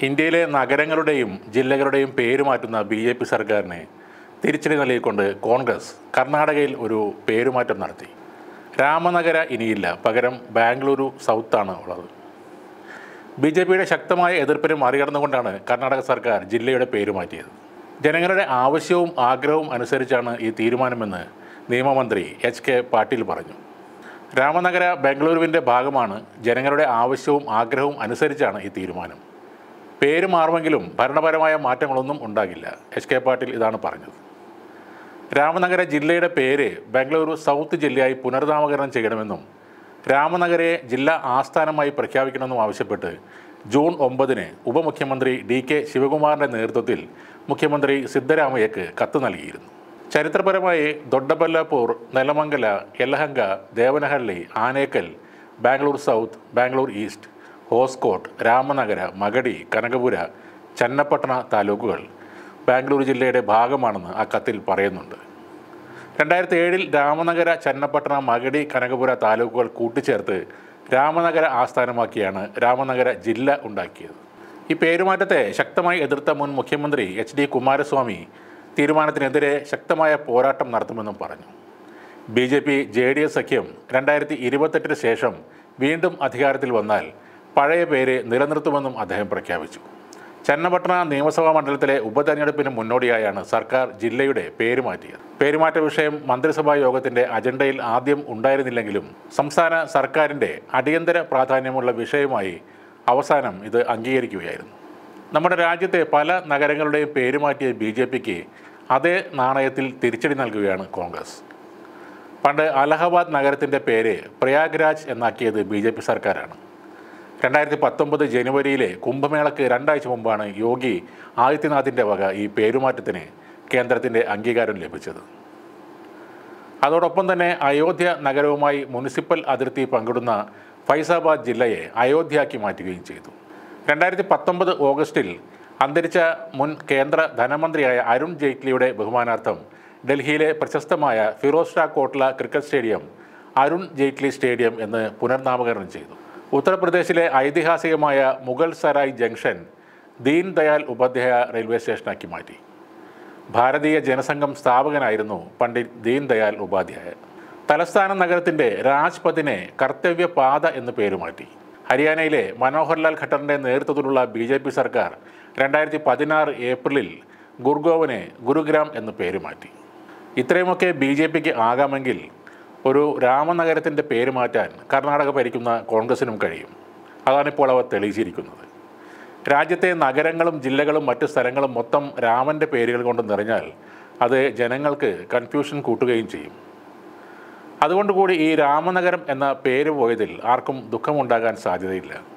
ഇന്ത്യയിലെ നഗരങ്ങളുടെയും ജില്ലകളുടെയും പേര് മാറ്റുന്ന ബി.ജെ.പി. സർക്കാരിനെ തിരിച്ചടി നൽകിക്കൊണ്ട് കോൺഗ്രസ് കർണാടകയിൽ ഒരു പേരുമാറ്റം നടത്തി. രാമനഗര ഇനിയില്ല, പകരം ബാംഗ്ലൂരു സൗത്താണ് ഉള്ളത്. ബി.ജെ.പിയുടെ ശക്തമായ എതിർപ്പിനെ മറികടന്നുകൊണ്ടാണ് കർണാടക സർക്കാർ ജില്ലയുടെ പേര് മാറ്റിയത്. ജനങ്ങളുടെ ആവശ്യവും ആഗ്രഹവും അനുസരിച്ചാണ് ഈ തീരുമാനമെന്ന് നിയമമന്ത്രി എച്ച്.കെ. പാട്ടീൽ പറഞ്ഞു. രാമനഗര ബംഗളൂരുവിൻ്റെ ഭാഗമാണ്. ജനങ്ങളുടെ ആവശ്യവും ആഗ്രഹവും അനുസരിച്ചാണ് ഈ തീരുമാനം. പേര് മാറുമെങ്കിലും ഭരണപരമായ മാറ്റങ്ങളൊന്നും ഉണ്ടാകില്ല. എച്ച്.കെ. പാട്ടീൽ ഇതാണ് പറഞ്ഞത്. രാമനഗര ജില്ലയുടെ പേര് ബംഗളൂരു സൗത്ത് ജില്ലയായി പുനർനാമകരണം ചെയ്യണമെന്നും രാമനഗരയെ ജില്ലാ ആസ്ഥാനമായി പ്രഖ്യാപിക്കണമെന്നും ആവശ്യപ്പെട്ട് ജൂൺ 9-ന് ഉപമുഖ്യമന്ത്രി ഡി.കെ. ശിവകുമാറിൻ്റെ നേതൃത്വത്തിൽ മുഖ്യമന്ത്രി സിദ്ധരാമയ്യക്ക് കത്ത് നൽകിയിരുന്നു. ചരിത്രപരമായി ദൊഡ്ഡബല്ലാപൂർ, നെലമംഗല, യലഹങ്ക, ദേവനഹള്ളി, ആനേക്കൽ, ബാംഗ്ലൂർ സൗത്ത്, ബാംഗ്ലൂർ ഈസ്റ്റ്, ഹോസ്കോട്ട്, രാമനഗര, മഗടി, കനകപുര, ചന്നപ്പട്ടണ താലൂക്കുകൾ ബാംഗ്ലൂർ ജില്ലയുടെ ഭാഗമാണെന്ന് ആ കത്തിൽ പറയുന്നുണ്ട്. 2007-ൽ രാമനഗര, ചന്നപ്പട്ടണ, മഗടി, കനകപുര താലൂക്കുകൾ കൂട്ടിച്ചേർത്ത് രാമനഗര ആസ്ഥാനമാക്കിയാണ് രാമനഗര ജില്ല ഉണ്ടാക്കിയത്. ഈ പേരുമാറ്റത്തെ ശക്തമായി എതിർത്ത മുൻ മുഖ്യമന്ത്രി എച്ച്.ഡി. കുമാരസ്വാമി തീരുമാനത്തിനെതിരെ ശക്തമായ പോരാട്ടം നടത്തുമെന്നും പറഞ്ഞു. ബി.ജെ.പി. ജെ.ഡി.എസ്. സഖ്യം 2028-ന് ശേഷം വീണ്ടും അധികാരത്തിൽ വന്നാൽ പഴയ പേര് നിലനിർത്തുമെന്നും അദ്ദേഹം പ്രഖ്യാപിച്ചു. ചന്നപ്പട്ടണ നിയമസഭാ മണ്ഡലത്തിലെ ഉപതെരഞ്ഞെടുപ്പിന് മുന്നോടിയായാണ് സർക്കാർ ജില്ലയുടെ പേര് മാറ്റിയത്. പേരുമാറ്റ വിഷയം മന്ത്രിസഭാ യോഗത്തിൻ്റെ അജണ്ടയിൽ ആദ്യം ഉണ്ടായിരുന്നില്ലെങ്കിലും സംസ്ഥാന സർക്കാരിൻ്റെ അടിയന്തര പ്രാധാന്യമുള്ള വിഷയമായി അവസാനം ഇത് അംഗീകരിക്കുകയായിരുന്നു. നമ്മുടെ രാജ്യത്തെ പല നഗരങ്ങളുടെയും പേര് മാറ്റിയ ബി.ജെ.പിക്ക് അതേ നാണയത്തിൽ തിരിച്ചടി നൽകുകയാണ് കോൺഗ്രസ്. പണ്ട് അലഹബാദ് നഗരത്തിൻ്റെ പേര് പ്രയാഗ്രാജ് എന്നാക്കിയത് ബി.ജെ.പി. സർക്കാരാണ്. 2019 ജനുവരിയിലെ കുംഭമേളയ്ക്ക് 2 ആഴ്ച മുമ്പാണ് യോഗി ആദിത്യനാഥിൻ്റെ വക ഈ പേരുമാറ്റത്തിന് കേന്ദ്രത്തിൻ്റെ അംഗീകാരം ലഭിച്ചത്. അതോടൊപ്പം തന്നെ അയോധ്യ നഗരവുമായി മുനിസിപ്പൽ അതിർത്തി പങ്കിടുന്ന ഫൈസാബാദ് ജില്ലയെ അയോധ്യയാക്കി മാറ്റുകയും ചെയ്തു. 2019 ഓഗസ്റ്റിൽ അന്തരിച്ച മുൻ കേന്ദ്ര ധനമന്ത്രിയായ അരുൺ ജെയ്റ്റ്ലിയുടെ ബഹുമാനാർത്ഥം ഡൽഹിയിലെ പ്രശസ്തമായ Feroz Shah Kotla cricket stadium Arun Jaitley stadium എന്ന് പുനർനാമകരണം ചെയ്തു. ഉത്തർപ്രദേശിലെ ഐതിഹാസികമായ മുഗൾ സരായ് ജംഗ്ഷൻ ദീൻ ദയാൽ ഉപാധ്യായ റെയിൽവേ സ്റ്റേഷനാക്കി മാറ്റി. ഭാരതീയ ജനസംഘം സ്ഥാപകനായിരുന്നു പണ്ഡിറ്റ് ദീൻ ദയാൽ ഉപാധ്യായ. തലസ്ഥാന നഗരത്തിൻ്റെ രാജ്പഥിനെ കർത്തവ്യപാത എന്ന് പേരുമാറ്റി. ഹരിയാനയിലെ മനോഹർലാൽ ഖട്ടറിൻ്റെ നേതൃത്വത്തിലുള്ള ബി.ജെ.പി. സർക്കാർ 2016 ഏപ്രിലിൽ ഗുർഗോവിനെ ഗുരുഗ്രാം എന്ന് പേരുമാറ്റി. ഇത്രയുമൊക്കെ ബി.ജെ.പിക്ക് ആകാമെങ്കിൽ ഒരു രാമനഗരത്തിൻ്റെ പേര് മാറ്റാൻ കർണാടക ഭരിക്കുന്ന കോൺഗ്രസിനും കഴിയും. അതാണിപ്പോൾ അവർ തെളിയിച്ചിരിക്കുന്നത്. രാജ്യത്തെ നഗരങ്ങളും ജില്ലകളും മറ്റ് സ്ഥലങ്ങളും മൊത്തം രാമൻ്റെ പേരുകൾ കൊണ്ട് നിറഞ്ഞാൽ അത് ജനങ്ങൾക്ക് കൺഫ്യൂഷൻ കൂട്ടുകയും ചെയ്യും. അതുകൊണ്ടുകൂടി ഈ രാമനഗരം എന്ന പേര് പോയതിൽ ആർക്കും ദുഃഖമുണ്ടാകാൻ സാധ്യതയില്ല.